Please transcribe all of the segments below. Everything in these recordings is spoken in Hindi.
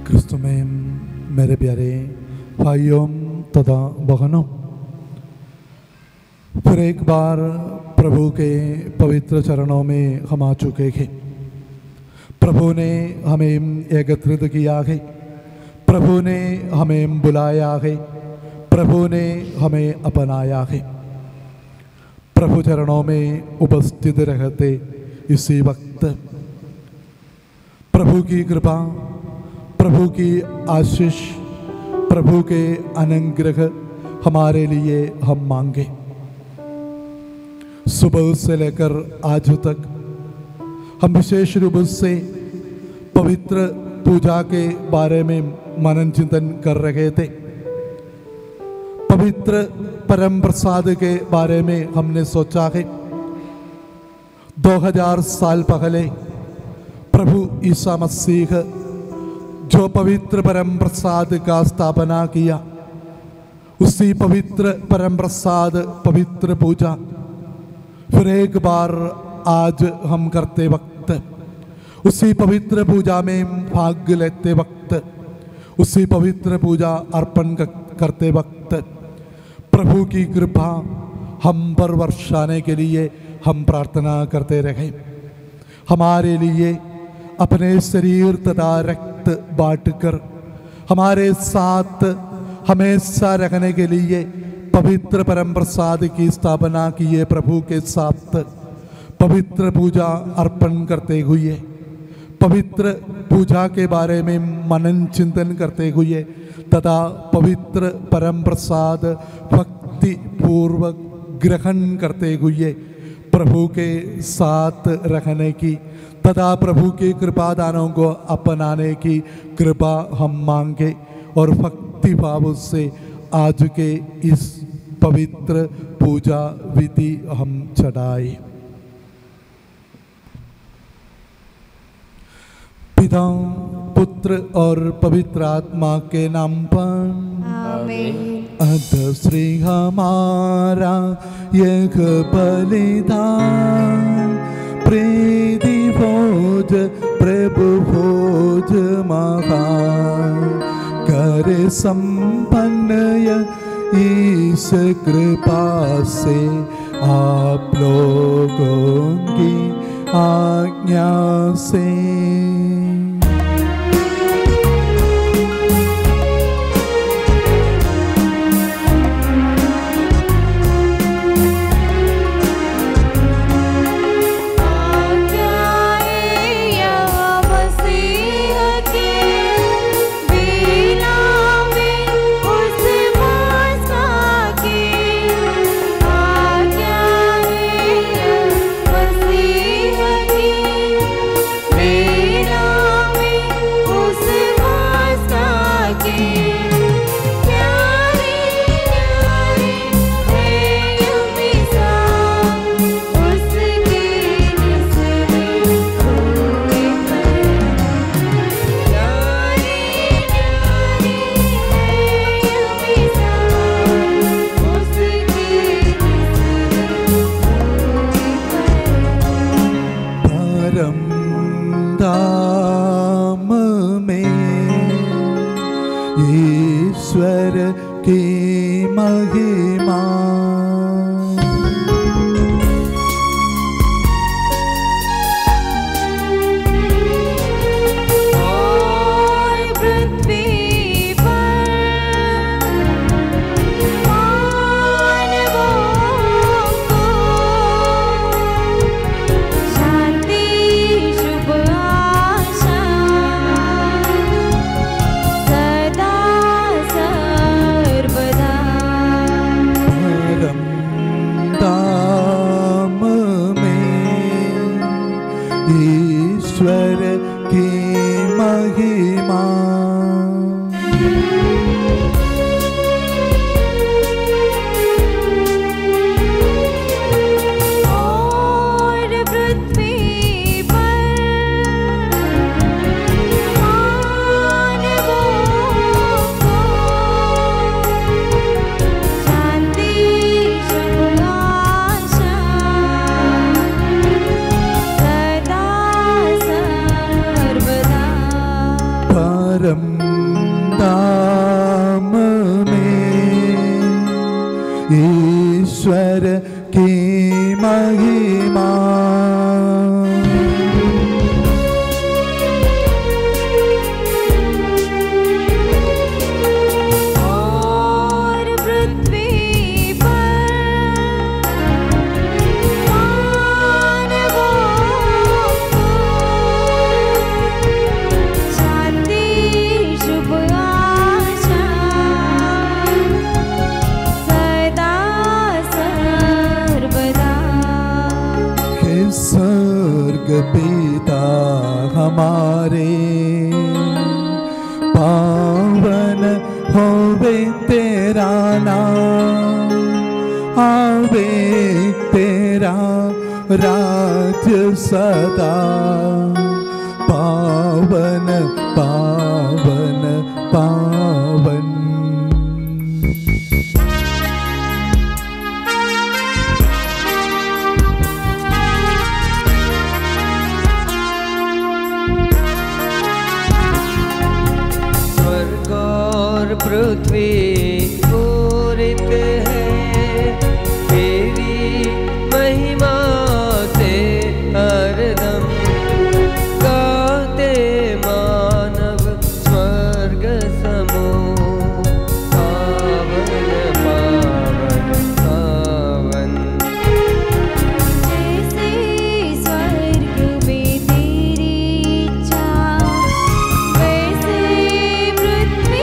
क्रिस्तु में मेरे प्यारे भाइयों तथा बहनों, फिर एक बार प्रभु के पवित्र चरणों में हम आ चुके हैं। प्रभु ने हमें एकत्रित किया है, प्रभु ने हमें बुलाया है, प्रभु ने हमें अपनाया है। प्रभु चरणों में उपस्थित रहते इसी वक्त प्रभु की कृपा, प्रभु की आशीष, प्रभु के अनुग्रह हमारे लिए हम मांगे। सुबह से लेकर आज तक हम विशेष रूप से पवित्र पूजा के बारे में मनन चिंतन कर रहे थे। पवित्र परम प्रसाद के बारे में हमने सोचा है 2000 साल पहले प्रभु ईसा मसीह जो पवित्र परम प्रसाद का स्थापना किया, उसी पवित्र परम प्रसाद पवित्र पूजा फिर एक बार आज हम करते वक्त, उसी पवित्र पूजा में भाग लेते वक्त, उसी पवित्र पूजा अर्पण करते वक्त प्रभु की कृपा हम पर वर्षाने के लिए हम प्रार्थना करते रहे। हमारे लिए अपने शरीर तथा रक्त बांटकर हमारे साथ हमेशा रखने के लिए पवित्र परम प्रसाद की स्थापना किए प्रभु के साथ पवित्र पूजा अर्पण करते हुए, पवित्र पूजा के बारे में मनन चिंतन करते हुए तथा पवित्र परम प्रसाद भक्ति पूर्वक ग्रहण करते हुए प्रभु के साथ रहने की तथा प्रभु की कृपा दानों को अपनाने की कृपा हम मांगे और भक्ति भाव से आज के इस पवित्र पूजा विधि हम चढ़ाए। पिता पुत्र और पवित्र आत्मा के नाम पर आमीन। अतः श्री हमारा यह बलिदान प्रीति भोज प्रभु भोज महान करे संपन्न इस कृपा से आप लोगों की आज्ञा से। परम धाम में ईश्वर की महिमा। पिता हमारे पावन होवे तेरा नाम, आवे तेरा राज्य सदा, पावन पावन पावन। पृथ्वी पूरित है तेरी महिमा से हरदम, गाते मानव स्वर्ग समूह, पावन पावन पावन। जैसे स्वर्ग में तेरी इच्छा, वैसे पृथ्वी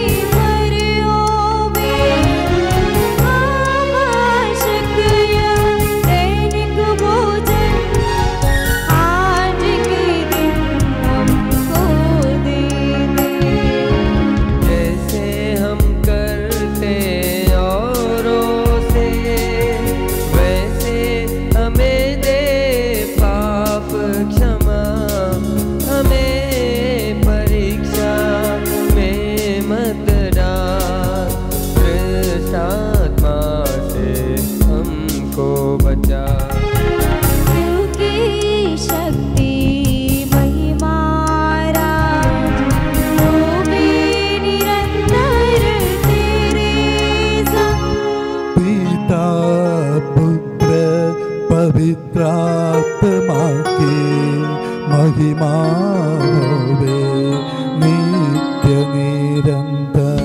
पवित्रात्मा की महिमा होवे नित्य निरंतर।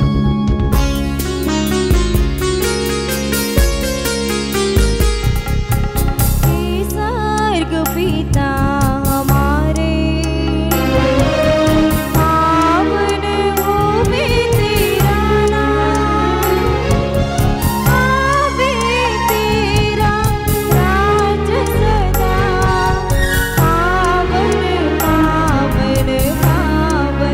स्वर्ग पिता हमारे पावन होवे तेरा नाम, आवे तेरा राज्य सदा, पावन पावन पावन।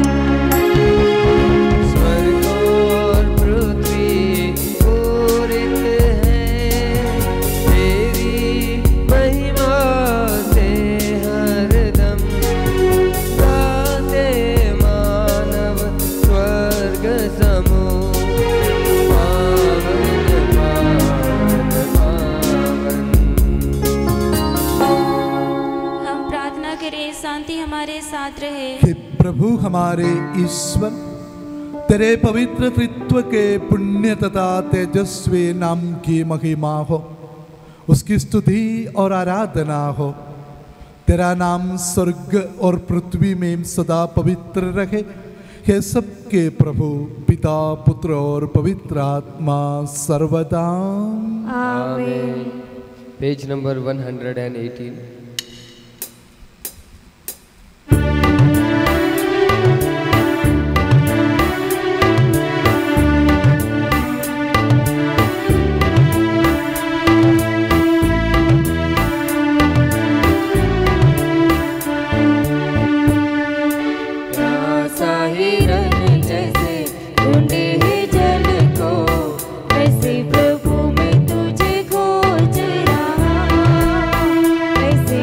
स्वर्ग और पृथ्वी पूरित है तेरी महिमा से हरदम, गाते मानव स्वर्ग समूह, पावन पावन पावन। हम प्रार्थना करें, शांति हमारे साथ रहे। हे प्रभु हमारे ईश्वर, तेरे पवित्र त्रित्व के पुण्य तथा तेजस्वी नाम की महिमा हो, उसकी स्तुति और आराधना हो। तेरा नाम स्वर्ग और पृथ्वी में सदा पवित्र रहे। हे सबके प्रभु पिता पुत्र और पवित्र आत्मा सर्वदा आमीन। Page number 118। प्रभु में तुझे खोज रहा,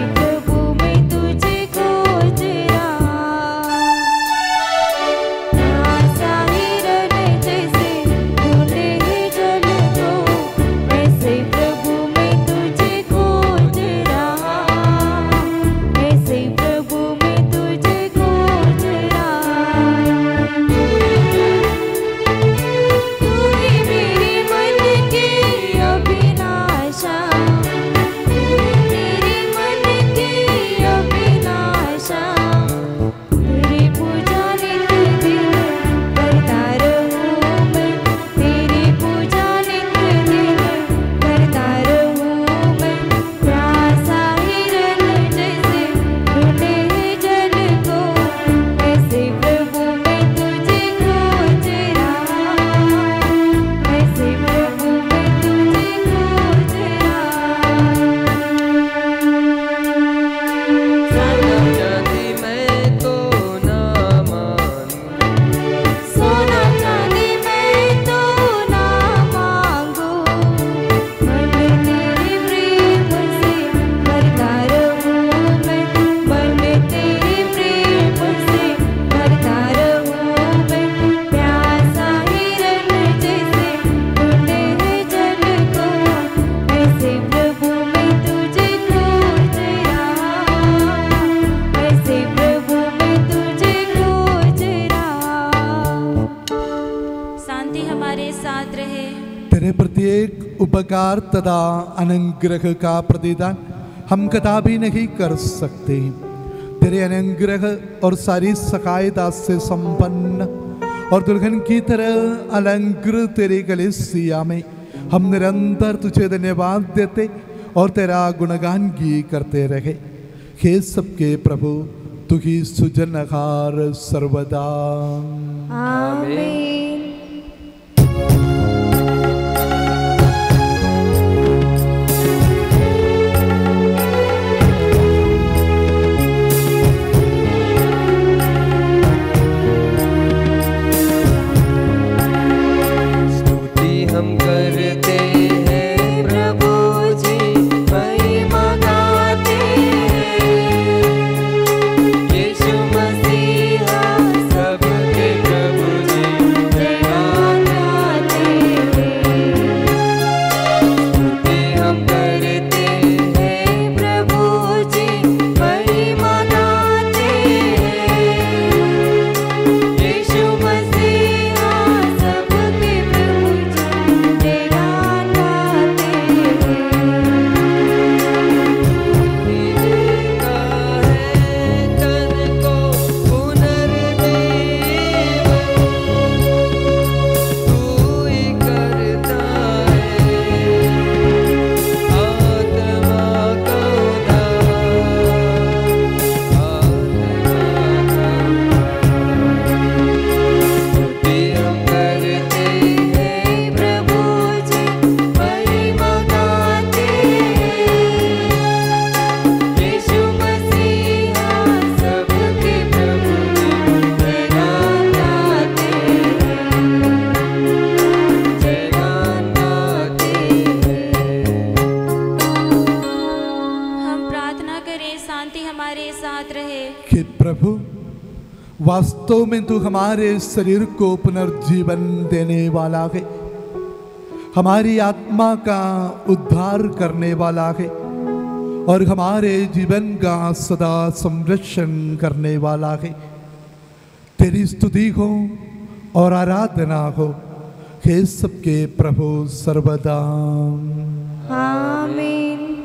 तेरे प्रत्येक उपकार तथा अनुग्रह का प्रतिदान हम कदापि नहीं कर सकते। तेरे अनुग्रह और सारी सहायता से संपन्न और दुल्हन की तरह अलंकृत तेरे कलीसिया में हम निरंतर तुझे धन्यवाद देते और तेरा गुणगान गी करते रहे। हे सबके प्रभु तू ही सुजनहार सर्वदा। आमीन। हम करते हैं प्रभु जी, महिमा गाते हैं। यीशु मसीहा सबके प्रभु जी, जयगान गाते हैं। स्तुति हम करते हैं प्रभु जी, महिमा गाते हैं। यीशु मसीहा सबके प्रभु वास्तव में तू हमारे शरीर को पुनर्जीवन देने वाला है, हमारी आत्मा का उद्धार करने वाला है और हमारे जीवन का सदा संरक्षण करने वाला है। तेरी स्तुति हो और आराधना हो, हे सबके प्रभु सर्वदा। आमीन।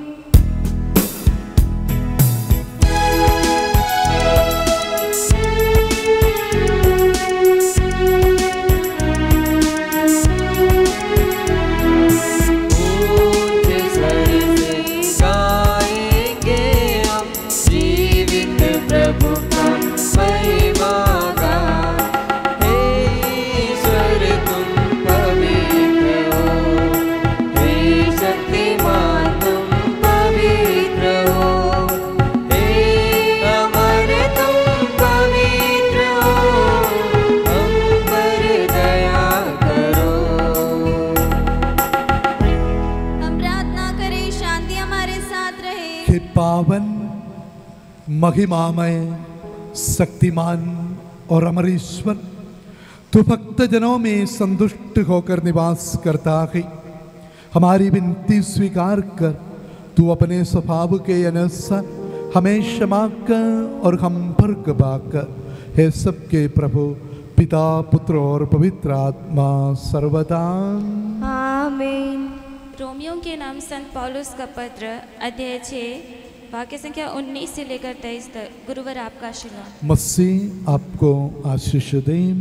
पावन महिमामय शक्तिमान और अमर ईश्वर, तू भक्त जनों में संतुष्ट होकर निवास करता है। हमारी विनती स्वीकार कर तू अपने स्वभाव के अनुसार हमें क्षमा कर और हम पर कृपा कर, हे सबके प्रभु पिता पुत्र और पवित्र आत्मा सर्वदा। आमीन। रोमियो के नाम संत पौलुस का पत्र अध्याय 6 वाक्य संख्या 19 से लेकर 23 तक। गुरुवर आपका आशीर्वाद। मसीह आपको आशीष दें।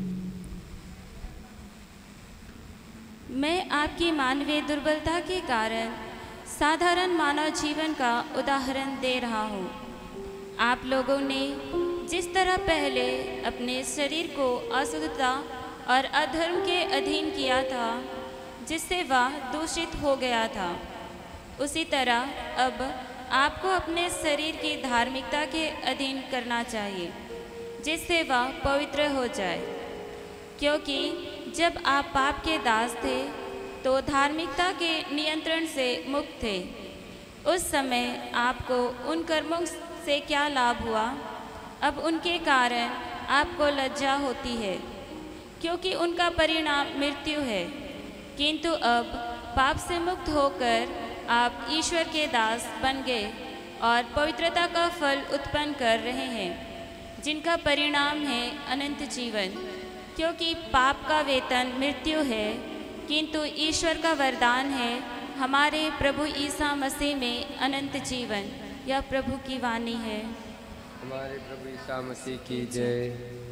मैं आपकी मानवीय दुर्बलता के कारण साधारण मानव जीवन का उदाहरण दे रहा हूँ। आप लोगों ने जिस तरह पहले अपने शरीर को अशुद्धता और अधर्म के अधीन किया था, जिससे वह दूषित हो गया था, उसी तरह अब आपको अपने शरीर की धार्मिकता के अधीन करना चाहिए, जिससे वह पवित्र हो जाए। क्योंकि जब आप पाप के दास थे तो धार्मिकता के नियंत्रण से मुक्त थे। उस समय आपको उन कर्मों से क्या लाभ हुआ? अब उनके कारण आपको लज्जा होती है, क्योंकि उनका परिणाम मृत्यु है। किंतु अब पाप से मुक्त होकर आप ईश्वर के दास बन गए और पवित्रता का फल उत्पन्न कर रहे हैं, जिनका परिणाम है अनंत जीवन। क्योंकि पाप का वेतन मृत्यु है, किंतु ईश्वर का वरदान है हमारे प्रभु ईसा मसीह में अनंत जीवन। यह प्रभु की वाणी है। हमारे प्रभु ईसा मसीह की जय।